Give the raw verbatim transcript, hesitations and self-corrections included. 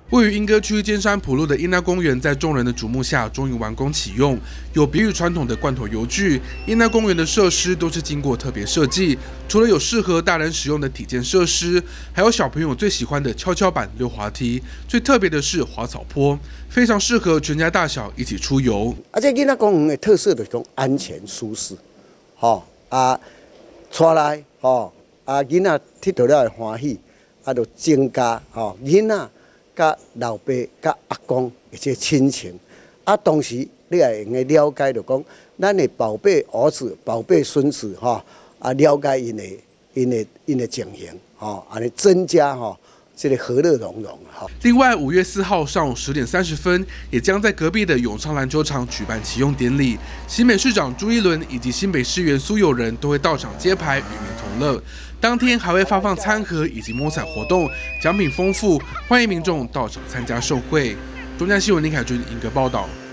位于莺歌区尖山埔路的英娜公园，在众人的瞩目下，终于完工启用。有别于传统的罐头游具，英娜公园的设施都是经过特别设计。除了有适合大人使用的体健设施，还有小朋友最喜欢的跷跷板、溜滑梯。最特别的是滑草坡，非常适合全家大小一起出游。 啊，这英娜公园的特色就是讲安全舒适，吼、哦、啊，出来吼、哦、啊，囡仔佚佗了会欢喜，啊，就增加吼囡仔。 甲老爸、甲阿公一些亲情，啊，同时你也用个了解，就讲咱的宝贝儿子、宝贝孙子哈，啊，了解因的、因的、因的情形，哈，安尼增加哈这个和乐融融哈。 另外，五月四号上午十点三十分，也将在隔壁的永昌篮球场举办启用典礼，新北市长朱一伦以及新北市议员苏友仁都会到场揭牌，与民同乐。 当天还会发放餐盒以及摸彩活动，奖品丰富，欢迎民众到场参加受惠。中嘉新闻林凯君，英歌报道。